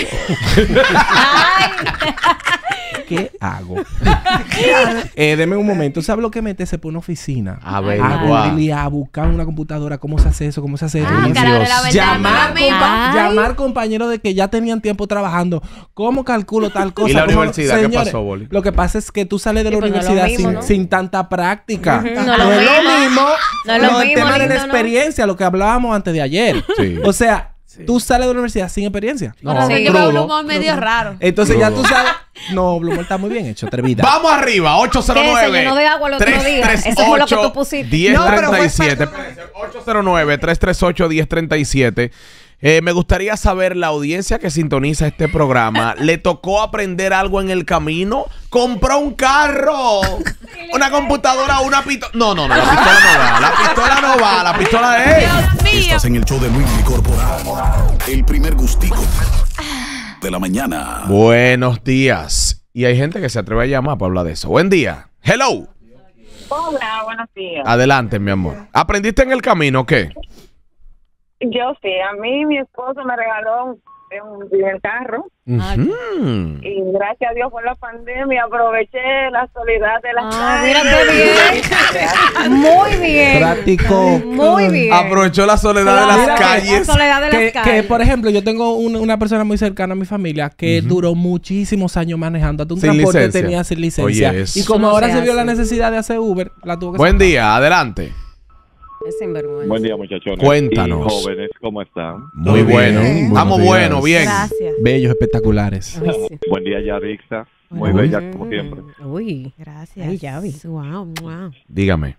Speaker 4: ¿Qué hago? eh, deme un momento. ¿Sabe lo que mete? Se pone una oficina.
Speaker 1: A ver,
Speaker 4: A
Speaker 1: guau.
Speaker 4: Google y a buscar una computadora. ¿Cómo se hace eso? ¿Cómo se hace eso?
Speaker 3: Ah,
Speaker 4: Y
Speaker 3: cara de la verdad,
Speaker 4: llamar,
Speaker 3: mi amigo.
Speaker 4: compa-
Speaker 2: Ay.
Speaker 4: llamar compañeros de que ya tenían tiempo trabajando. ¿Cómo calculo tal cosa?
Speaker 1: ¿Y la
Speaker 4: ¿Cómo-
Speaker 1: universidad? ¿Qué
Speaker 4: Señores,
Speaker 1: pasó, Boli?
Speaker 4: Lo que pasa es que tú sales de
Speaker 2: Sí,
Speaker 4: la
Speaker 2: pues no es lo
Speaker 4: universidad
Speaker 2: mismo,
Speaker 4: sin,
Speaker 2: ¿no?
Speaker 4: sin tanta práctica.
Speaker 2: Ujú,
Speaker 4: No,
Speaker 2: no es lo
Speaker 4: es lo
Speaker 2: mismo.
Speaker 4: mismo.
Speaker 2: No es lo
Speaker 4: el
Speaker 2: mismo,
Speaker 4: tema de la
Speaker 2: lindo, ¿no?
Speaker 4: experiencia, lo que hablábamos antes de ayer.
Speaker 1: Sí.
Speaker 4: O sea, tú sales de la universidad sin experiencia.
Speaker 1: No,
Speaker 3: Ahora
Speaker 2: sí.
Speaker 3: yo veo un
Speaker 1: crudo.
Speaker 3: humor medio raro.
Speaker 4: Entonces ya
Speaker 1: Crudo.
Speaker 4: tú sabes. No, Blumel está muy bien hecho, atrevida.
Speaker 1: Vamos arriba, ocho cero nueve.
Speaker 2: ¿Qué? Se llenó de agua el otro día. Eso fue lo que tú pusiste.
Speaker 1: diez
Speaker 6: No, pero
Speaker 1: treinta y
Speaker 6: fue-
Speaker 1: siete. ocho cero nueve, tres tres ocho, uno cero tres siete. Eh, me gustaría saber, la audiencia que sintoniza este programa, ¿le tocó aprender algo en el camino? ¿Compró un carro? ¿Una computadora o una pistola? No, no, no, la pistola no va. La pistola no va, la pistola es...
Speaker 3: Dios mío.
Speaker 8: Estás en el show de Luis Corporal. El primer gustico de la mañana.
Speaker 1: Buenos días. Y hay gente que se atreve a llamar para hablar de eso. Buen día. Hello.
Speaker 9: Hola, buenos días.
Speaker 1: Adelante, mi amor. ¿Aprendiste en el camino o qué?
Speaker 9: Yo sí, a mí mi esposo me regaló un, un primer carro
Speaker 1: Ujú.
Speaker 9: y gracias a Dios por la pandemia aproveché la soledad de las
Speaker 2: Ah,
Speaker 9: calles.
Speaker 2: mira qué bien. Muy bien.
Speaker 4: Práctico.
Speaker 2: Muy bien.
Speaker 1: Aprovechó la soledad de
Speaker 2: Claro,
Speaker 1: las calles.
Speaker 2: La soledad de
Speaker 4: Que,
Speaker 2: las calles.
Speaker 4: que, por ejemplo, yo tengo un- una persona muy cercana a mi familia que duró muchísimos años manejando hasta un
Speaker 1: Sin
Speaker 4: transporte
Speaker 1: licencia.
Speaker 4: tenía sin licencia.
Speaker 1: Oye, eso.
Speaker 4: Y como
Speaker 2: Eso no
Speaker 4: ahora
Speaker 2: se
Speaker 4: se vio
Speaker 2: hace.
Speaker 4: la necesidad de hacer Uber, la tuvo que
Speaker 1: Buen
Speaker 4: sacar.
Speaker 1: día, adelante.
Speaker 2: Es sinvergüenza.
Speaker 10: Buen día, muchachones.
Speaker 1: Cuéntanos.
Speaker 10: Y jóvenes, ¿cómo están?
Speaker 1: Muy bueno.
Speaker 6: bien.
Speaker 1: Estamos
Speaker 4: Buenos
Speaker 1: buenos,
Speaker 4: días.
Speaker 1: bien.
Speaker 3: Gracias.
Speaker 4: Bellos, espectaculares.
Speaker 2: Ay, sí.
Speaker 10: Buen día, Yarixa. Muy
Speaker 2: Mm,
Speaker 10: bella, como siempre.
Speaker 2: Uy,
Speaker 3: Gracias.
Speaker 2: Ay, ya vi.
Speaker 3: Wow, wow.
Speaker 1: Dígame.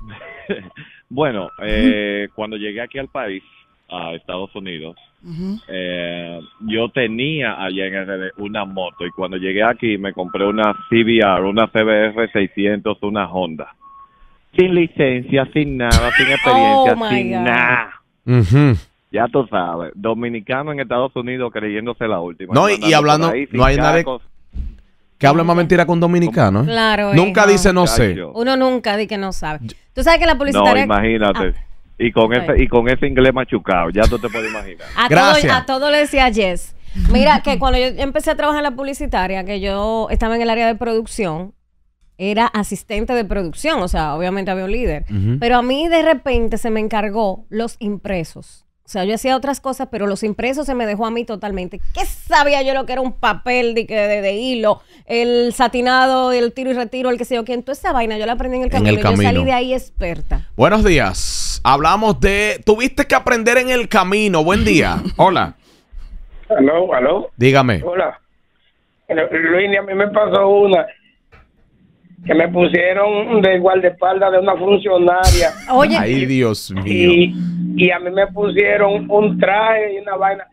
Speaker 10: Bueno, eh, cuando llegué aquí al país, a Estados Unidos, eh, yo tenía allá en R D una moto y cuando llegué aquí me compré una C B R, una C B R seiscientos, una Honda. Sin licencia, sin nada, sin experiencia,
Speaker 2: Oh, my
Speaker 10: sin
Speaker 2: God.
Speaker 10: nada.
Speaker 1: Ujú.
Speaker 10: Ya tú sabes, dominicano en Estados Unidos creyéndose la última.
Speaker 1: No, y- y
Speaker 10: Andando
Speaker 1: hablando-
Speaker 10: por ahí sin
Speaker 1: no hay nadie-
Speaker 10: cascos.
Speaker 1: Que habla más mentira con dominicano, ¿eh?
Speaker 2: Claro.
Speaker 1: Nunca
Speaker 2: hijo.
Speaker 1: dice no sé.
Speaker 10: Chacho.
Speaker 2: Uno nunca dice que no sabe. Tú sabes que la
Speaker 10: No,
Speaker 2: publicitaria...
Speaker 10: imagínate. Y con
Speaker 2: Ok.
Speaker 10: ese y con ese inglés machucado, ya tú te puedes imaginar.
Speaker 2: A
Speaker 1: Gracias.
Speaker 2: todo, a todo le decía Yes. Mira, que cuando yo empecé a trabajar en la publicitaria, que yo estaba en el área de producción, era asistente de producción, o sea, obviamente había un líder.
Speaker 1: Ujú.
Speaker 2: Pero a mí de repente se me encargó los impresos. O sea, yo hacía otras cosas, pero los impresos se me dejó a mí totalmente. ¿Qué sabía yo lo que era un papel de, que- de, de hilo, el satinado, el tiro y retiro, el que sé yo quién? Toda esa vaina yo la aprendí en el
Speaker 1: En
Speaker 2: camino.
Speaker 1: el
Speaker 2: y Yo
Speaker 1: camino.
Speaker 2: salí de ahí experta.
Speaker 1: Buenos días. Hablamos de... Tuviste que aprender en el camino. Buen día. Hola.
Speaker 11: Aló, aló.
Speaker 1: Dígame.
Speaker 11: Hola. Luis, a mí me pasó una que me pusieron de guardaespaldas de una funcionaria
Speaker 2: Oye,
Speaker 1: Ay, Dios mío.
Speaker 11: y, y a mí me pusieron un traje y una vaina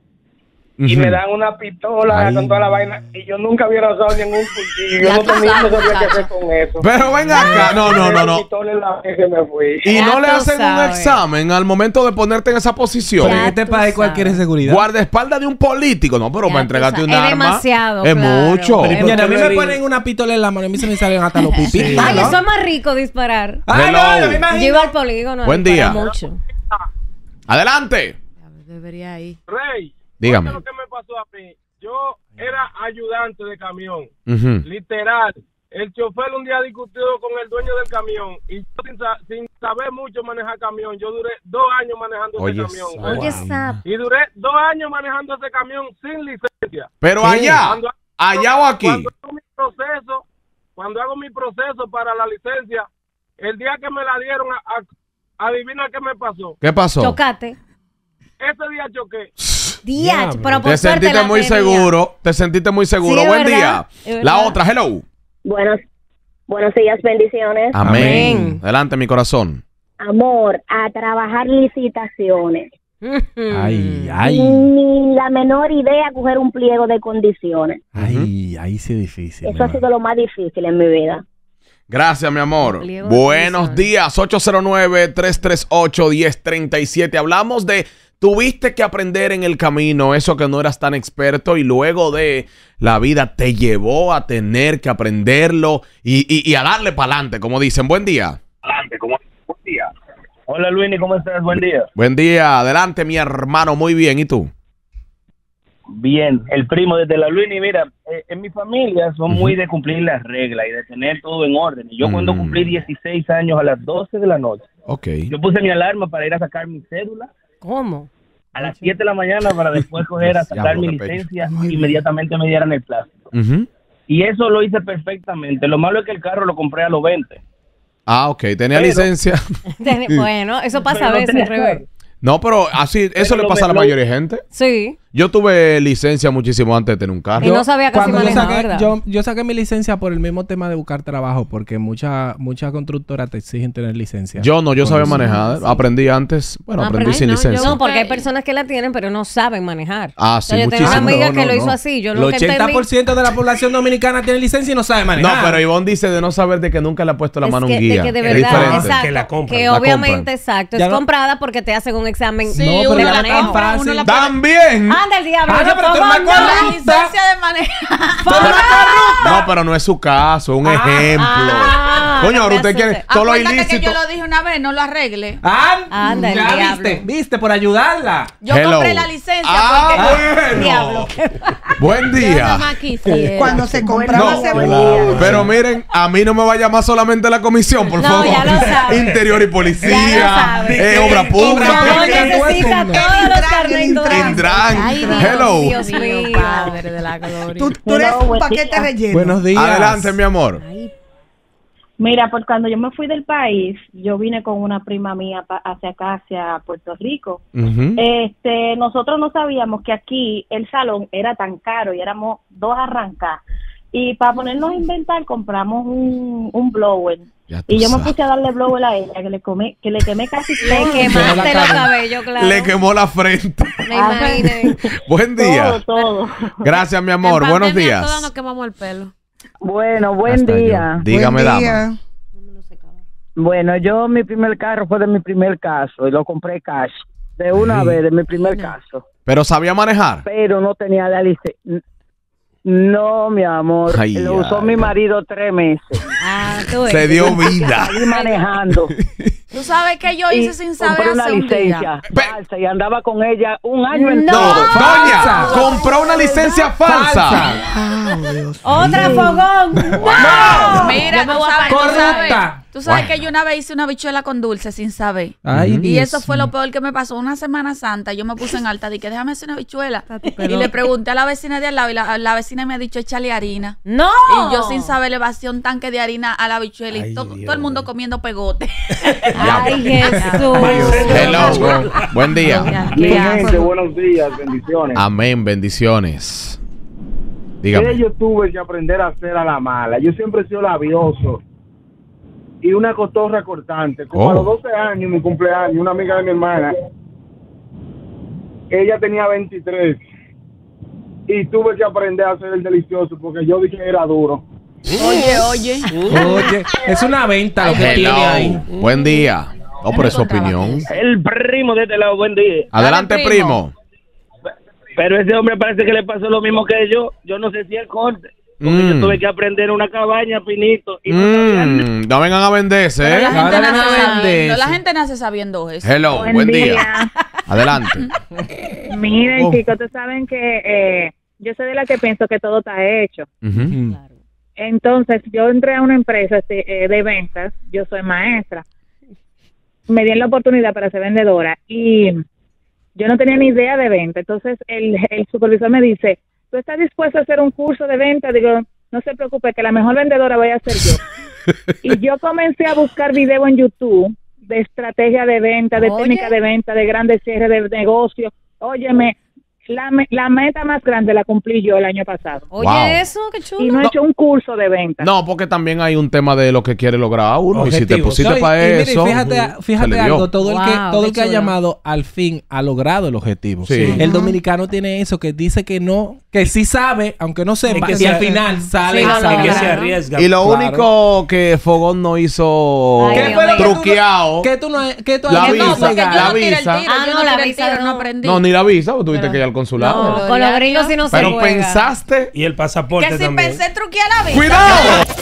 Speaker 11: y
Speaker 1: Ujú.
Speaker 11: me dan una pistola
Speaker 1: Ay.
Speaker 11: con toda la vaina y yo nunca había usado ningún cuchillo. Yo
Speaker 2: Ya
Speaker 11: no
Speaker 2: tú
Speaker 11: tenía, no
Speaker 2: sabes,
Speaker 11: sabía qué
Speaker 2: muchacho.
Speaker 11: hacer con eso.
Speaker 1: Pero ven acá. No, no, no,
Speaker 11: La
Speaker 1: no.
Speaker 11: pistola en la vez que me fui.
Speaker 1: Y
Speaker 2: Ya
Speaker 1: no le
Speaker 2: tú
Speaker 1: hacen un
Speaker 2: sabes.
Speaker 1: examen al momento de ponerte en esa posición.
Speaker 4: Pero en
Speaker 2: Ya
Speaker 4: este
Speaker 2: tú
Speaker 4: país cualquier
Speaker 2: sabes.
Speaker 4: seguridad.
Speaker 1: Guardaespaldas de un político. No, pero
Speaker 2: Ya
Speaker 1: para
Speaker 2: tú
Speaker 1: entregarte
Speaker 2: sabes.
Speaker 1: un
Speaker 2: Es
Speaker 1: arma.
Speaker 2: demasiado,
Speaker 1: Es
Speaker 2: claro.
Speaker 1: mucho.
Speaker 2: Es
Speaker 4: Mira, a mí me
Speaker 5: Pero-
Speaker 4: ponen una pistola en la mano y a mí se me salen hasta los pipí.
Speaker 2: Ay, eso es más rico disparar.
Speaker 4: Ay, no,
Speaker 1: Hello.
Speaker 4: no me imagino.
Speaker 2: Yo iba al polígono. a
Speaker 1: Buen
Speaker 2: disparar
Speaker 1: día.
Speaker 2: Mucho.
Speaker 1: Adelante.
Speaker 3: Debería ir.
Speaker 5: Rey,
Speaker 1: Dígame.
Speaker 5: oye lo que me pasó a mí. Yo era ayudante de camión,
Speaker 1: Ujú.
Speaker 5: literal. El chofer un día discutió con el dueño del camión y yo sin, sa- sin saber mucho manejar camión, yo duré dos años manejando
Speaker 1: Oye,
Speaker 5: ese camión.
Speaker 1: esa-
Speaker 2: Oye,
Speaker 1: Wow.
Speaker 2: Sap.
Speaker 5: Y duré dos años manejando ese camión sin licencia.
Speaker 1: Pero
Speaker 4: ¿Qué?
Speaker 1: allá.
Speaker 5: Cuando-
Speaker 1: Allá o aquí.
Speaker 5: Cuando hago mi proceso, cuando hago mi proceso para la licencia, el día que me la dieron, a, a- adivina qué me pasó.
Speaker 1: ¿Qué pasó?
Speaker 2: Chocate.
Speaker 5: Ese día choqué.
Speaker 2: Diach, pero por
Speaker 1: Te
Speaker 2: suerte
Speaker 1: sentiste
Speaker 2: la
Speaker 1: muy
Speaker 2: tenía.
Speaker 1: seguro. Te sentiste muy seguro.
Speaker 2: Sí, es
Speaker 1: Buen
Speaker 2: verdad,
Speaker 1: día.
Speaker 2: es verdad.
Speaker 1: La otra, hello.
Speaker 12: Buenos, buenos días, bendiciones.
Speaker 1: Amén.
Speaker 2: Amén.
Speaker 1: Adelante, mi corazón.
Speaker 12: Amor, a trabajar licitaciones.
Speaker 4: Ay, ay.
Speaker 12: Ni la menor idea coger un pliego de condiciones.
Speaker 4: Ay, ahí sí es difícil.
Speaker 12: Eso ha
Speaker 4: mi
Speaker 12: sido lo más difícil en mi vida.
Speaker 1: Gracias, mi amor.
Speaker 2: Pliego de
Speaker 1: Buenos
Speaker 2: condiciones.
Speaker 1: días. ocho cero nueve, tres tres ocho, uno cero tres siete. Hablamos de tuviste que aprender en el camino eso que no eras tan experto y luego de la vida te llevó a tener que aprenderlo y, y- y a darle para adelante, como dicen. Buen día.
Speaker 11: Adelante, ¿cómo? Buen día. Hola, Luini, ¿cómo estás? Buen día.
Speaker 1: Buen día. Adelante, mi hermano. Muy bien. ¿Y tú?
Speaker 11: Bien, el primo desde la Luini, mira, eh, en mi familia son muy de cumplir las reglas y de tener todo en orden. Y yo cuando
Speaker 1: Mm.
Speaker 11: cumplí dieciséis años a las doce de la noche,
Speaker 1: Ok.
Speaker 11: yo puse mi alarma para ir a sacar mi cédula
Speaker 2: ¿Cómo?
Speaker 11: a las siete de la mañana para después coger a sacar
Speaker 1: Diablo,
Speaker 11: mi
Speaker 1: qué pecho.
Speaker 11: licencia, inmediatamente me dieran el plástico.
Speaker 1: Ujú.
Speaker 11: Y eso lo hice perfectamente. Lo malo es que el carro lo compré a los veinte.
Speaker 1: Ah, ok. Tenía
Speaker 11: Pero-
Speaker 1: licencia.
Speaker 2: Bueno, eso pasa
Speaker 11: Pero
Speaker 2: a
Speaker 11: no
Speaker 2: veces,
Speaker 11: tenía
Speaker 2: Rebe.
Speaker 1: No, pero así, eso
Speaker 11: Pero
Speaker 1: le pasa a la
Speaker 11: lo-
Speaker 1: mayoría de gente.
Speaker 2: Sí.
Speaker 1: Yo tuve licencia muchísimo antes de tener un carro.
Speaker 2: Y no sabía casi
Speaker 4: Cuando yo
Speaker 2: manejar,
Speaker 4: saqué,
Speaker 2: ¿verdad?
Speaker 4: yo, yo saqué mi licencia por el mismo tema de buscar trabajo, porque muchas muchas constructoras te exigen tener licencia.
Speaker 1: Yo no, yo sabía
Speaker 4: Con eso.
Speaker 1: manejar. Aprendí antes. Bueno, aprendí
Speaker 2: Aprendí,
Speaker 1: sin
Speaker 3: no,
Speaker 1: licencia.
Speaker 2: No, porque hay personas que la tienen, pero no saben manejar.
Speaker 1: Ah,
Speaker 2: O
Speaker 1: sí,
Speaker 2: sea, yo tengo una
Speaker 1: muchísimo.
Speaker 2: amiga
Speaker 4: No,
Speaker 2: que
Speaker 4: no,
Speaker 2: lo hizo
Speaker 4: no.
Speaker 2: así. Yo
Speaker 4: El
Speaker 2: nunca
Speaker 4: ochenta por
Speaker 2: entendí.
Speaker 4: ciento de la población dominicana tiene licencia y no sabe
Speaker 1: No,
Speaker 4: manejar.
Speaker 1: pero Ivonne dice de no saber de que nunca le ha puesto la
Speaker 2: Es
Speaker 1: mano a
Speaker 2: que,
Speaker 1: un
Speaker 2: de
Speaker 1: guía.
Speaker 2: que de
Speaker 1: Es
Speaker 2: verdad,
Speaker 1: diferente.
Speaker 2: exacto.
Speaker 5: Que la compran,
Speaker 2: que
Speaker 1: la
Speaker 2: obviamente,
Speaker 1: compran.
Speaker 2: exacto.
Speaker 4: Ya
Speaker 2: Es
Speaker 4: no-
Speaker 2: comprada porque te hacen un examen
Speaker 3: Sí,
Speaker 2: de
Speaker 3: uno la
Speaker 2: manejo.
Speaker 3: compra,
Speaker 4: fácil.
Speaker 3: uno la
Speaker 1: También.
Speaker 2: Anda el diablo.
Speaker 4: Ah, no,
Speaker 2: yo
Speaker 4: pero tú
Speaker 2: pongo
Speaker 4: eres una
Speaker 2: nada.
Speaker 7: La
Speaker 4: corrupta.
Speaker 7: licencia de manejar.
Speaker 1: No, pero no es su caso, un ejemplo.
Speaker 2: Ah,
Speaker 1: Coño,
Speaker 2: no
Speaker 1: ahora
Speaker 2: me
Speaker 1: usted quiere
Speaker 2: asustes.
Speaker 1: todo lo
Speaker 7: Acuérdate que
Speaker 1: ilícito.
Speaker 7: yo lo dije una vez, no lo arregle.
Speaker 4: Ah,
Speaker 2: Anda, el
Speaker 4: ya
Speaker 2: diablo.
Speaker 4: viste, viste, por ayudarla.
Speaker 7: Yo
Speaker 1: Hello.
Speaker 7: compré la licencia
Speaker 1: Ah,
Speaker 7: porque...
Speaker 1: bueno.
Speaker 2: Diablo.
Speaker 1: Buen
Speaker 3: Yo
Speaker 1: día.
Speaker 3: nada más quisiera.
Speaker 6: Cuando se compraba
Speaker 1: No,
Speaker 6: seguro.
Speaker 1: pero miren, a mí no me va a llamar solamente la comisión, por
Speaker 2: No,
Speaker 1: favor.
Speaker 2: ya lo sabe.
Speaker 1: Interior y
Speaker 2: Ya
Speaker 1: policía,
Speaker 2: lo sabe.
Speaker 1: eh, obra
Speaker 2: Mi
Speaker 1: pública.
Speaker 2: amor
Speaker 4: pública,
Speaker 2: necesita
Speaker 4: todo el mundo.
Speaker 2: todos los
Speaker 6: El Intran,
Speaker 2: carnets.
Speaker 6: el Intran.
Speaker 1: Indran.
Speaker 2: Ay, Dios,
Speaker 1: Hello.
Speaker 2: Dios
Speaker 3: Mío,
Speaker 2: mío.
Speaker 3: Padre de la gloria.
Speaker 6: Tú, tú eres
Speaker 12: Hello,
Speaker 6: un
Speaker 12: buen
Speaker 6: paquete
Speaker 12: día.
Speaker 6: relleno.
Speaker 4: Buenos días.
Speaker 1: Adelante, mi amor.
Speaker 12: Mira, pues cuando yo me fui del país, yo vine con una prima mía pa- hacia acá, hacia Puerto Rico.
Speaker 1: Ujú.
Speaker 12: Este, nosotros no sabíamos que aquí el salón era tan caro y éramos dos arrancar. Y para ponernos a inventar compramos un, un blower.
Speaker 1: Ya tú
Speaker 12: Y yo me
Speaker 1: sabes.
Speaker 12: puse a darle blower a ella, que le, comé, que le quemé casi
Speaker 2: Le
Speaker 12: todo.
Speaker 2: quemaste los cabellos, claro.
Speaker 1: Le quemó la frente.
Speaker 2: Me imaginé.
Speaker 1: Buen día.
Speaker 12: Todo, todo.
Speaker 1: Gracias, mi amor.
Speaker 3: En
Speaker 1: Buenos
Speaker 3: pandemia Todos
Speaker 1: días.
Speaker 3: nos quemamos el pelo.
Speaker 13: Bueno, buen
Speaker 1: Hasta
Speaker 13: día.
Speaker 1: yo. Dígame,
Speaker 6: Buen
Speaker 1: dama.
Speaker 6: día.
Speaker 13: Bueno, yo mi primer carro fue de mi primer caso y lo compré cash. De una
Speaker 1: Ay.
Speaker 13: vez, de mi primer caso.
Speaker 1: Pero sabía manejar.
Speaker 13: Pero no tenía la licencia. No, mi amor.
Speaker 1: Ay,
Speaker 13: lo usó
Speaker 1: ay,
Speaker 13: mi
Speaker 1: ay.
Speaker 13: marido tres meses.
Speaker 2: Ah, tú ves.
Speaker 1: Se dio vida.
Speaker 13: Ahí manejando.
Speaker 7: Tú sabes que yo
Speaker 13: Y
Speaker 7: hice sin saber
Speaker 13: compré una
Speaker 7: hace un día.
Speaker 13: licencia falsa y andaba con ella un año
Speaker 2: No.
Speaker 13: entero.
Speaker 1: Doña, compró una licencia falsa.
Speaker 6: Ah, Dios.
Speaker 2: Otra fogón. ¡No!
Speaker 7: Mira,
Speaker 2: Yo me
Speaker 7: tú
Speaker 2: voy a
Speaker 7: sabes, tú
Speaker 2: parar.
Speaker 7: sabes, tú sabes
Speaker 1: Bueno.
Speaker 7: que yo una vez hice una bichuela con dulce sin saber.
Speaker 4: Ay,
Speaker 1: Ujú.
Speaker 7: Y
Speaker 4: Dios
Speaker 7: eso fue lo
Speaker 4: mío.
Speaker 7: peor que me pasó. Una Semana Santa, yo me puse en alta, dije, déjame hacer una bichuela.
Speaker 3: Tati,
Speaker 7: Y
Speaker 3: pero-
Speaker 7: le pregunté a la vecina de al lado y la, la vecina me ha dicho, échale harina.
Speaker 2: ¡No!
Speaker 7: Y yo sin saber le vacié un tanque de harina a la bichuela y
Speaker 1: Ay,
Speaker 7: to-
Speaker 1: Dios
Speaker 7: todo el mundo comiendo pegote.
Speaker 2: Ay, Jesús.
Speaker 1: Hello. Buen día.
Speaker 2: Ya,
Speaker 5: Mi
Speaker 2: qué
Speaker 5: gente,
Speaker 2: asco.
Speaker 5: buenos días, bendiciones.
Speaker 1: Amén. Bendiciones.
Speaker 5: ¿Qué
Speaker 1: Dígame.
Speaker 5: yo tuve que aprender a hacer a la mala? Yo siempre he sido labioso y una cotorra cortante. Como
Speaker 1: Oh.
Speaker 5: a los doce años, mi cumpleaños, una amiga de mi hermana, ella tenía veintitrés y tuve que aprender a hacer el delicioso porque yo dije que era duro.
Speaker 7: Oye, oye.
Speaker 4: Oye, es una venta lo que tiene ahí.
Speaker 1: Hello. Buen día. Oh, por su opinión.
Speaker 11: El primo de este lado, buen día.
Speaker 1: Adelante,
Speaker 7: Dale,
Speaker 1: primo.
Speaker 11: Pero ese hombre parece que le pasó lo mismo que yo. Yo no sé si es corte. Porque
Speaker 1: Mm.
Speaker 11: yo tuve que aprender una cabaña, pinito. Y no sabía nada.
Speaker 1: Mm, no vengan a venderse,
Speaker 7: Pero la
Speaker 1: ¿eh?
Speaker 7: gente,
Speaker 4: Ahora
Speaker 7: nace
Speaker 4: no
Speaker 7: sabiendo,
Speaker 4: vende
Speaker 7: la
Speaker 4: eso.
Speaker 7: gente nace sabiendo eso.
Speaker 1: Hello. Buen, día. Adelante.
Speaker 14: Miren,
Speaker 1: Oh.
Speaker 14: chicos, ustedes saben que eh, yo soy de la que pienso que todo está hecho.
Speaker 1: Ujú.
Speaker 14: Entonces, yo entré a una empresa este, eh, de ventas, yo soy maestra. Me dieron la oportunidad para ser vendedora y yo no tenía ni idea de venta. Entonces, el, el supervisor me dice, ¿tú estás dispuesto a hacer un curso de venta? Digo, no se preocupe, que la mejor vendedora voy a ser yo. Y yo comencé a buscar video en YouTube de estrategia de venta, de
Speaker 2: Oye.
Speaker 14: técnica de venta, de grandes cierres de negocio. Óyeme, la, me- la meta más grande la cumplí yo el año pasado.
Speaker 2: Oye,
Speaker 1: Wow.
Speaker 2: eso, qué chulo.
Speaker 14: Y no he
Speaker 1: No.
Speaker 14: hecho un curso de venta.
Speaker 1: No, porque también hay un tema de lo que quiere lograr uno. Y si te
Speaker 4: Objetivo.
Speaker 1: pusiste
Speaker 4: No, y-
Speaker 1: para
Speaker 4: y mire,
Speaker 1: eso.
Speaker 4: fíjate,
Speaker 1: se
Speaker 4: fíjate
Speaker 1: le dio.
Speaker 4: algo, todo el que,
Speaker 2: Wow,
Speaker 4: todo el
Speaker 2: qué
Speaker 4: que ha
Speaker 2: chulo.
Speaker 4: llamado al fin ha logrado el objetivo.
Speaker 1: Sí.
Speaker 4: El dominicano tiene eso, que dice que no, que sí sabe, aunque no sepa,
Speaker 15: que
Speaker 4: y
Speaker 15: se-
Speaker 4: al final sale
Speaker 2: Sí,
Speaker 4: y
Speaker 2: no, no,
Speaker 4: sale.
Speaker 15: que
Speaker 2: claro.
Speaker 15: se arriesga.
Speaker 1: Y lo
Speaker 4: Claro.
Speaker 1: único que Fogón no hizo
Speaker 2: Ay,
Speaker 4: ¿Qué
Speaker 2: Dios
Speaker 4: fue lo que tú no-
Speaker 1: truqueado.
Speaker 4: que tú no que tú
Speaker 1: La
Speaker 4: has
Speaker 1: visa,
Speaker 7: No, porque yo
Speaker 1: la
Speaker 7: no tiré el
Speaker 1: visa.
Speaker 7: tiro,
Speaker 2: Ah,
Speaker 7: yo
Speaker 2: no,
Speaker 7: no
Speaker 2: la
Speaker 7: tiré el
Speaker 2: visa
Speaker 7: tiro,
Speaker 2: no.
Speaker 7: no aprendí.
Speaker 1: No, ni la visa, porque tuviste que ir al consulado.
Speaker 2: No, con los gringos sí no se
Speaker 1: Pero
Speaker 2: juega.
Speaker 1: pensaste.
Speaker 15: Y el pasaporte
Speaker 7: Que si
Speaker 15: también.
Speaker 7: pensé truquear la vida.
Speaker 1: ¡Cuidado!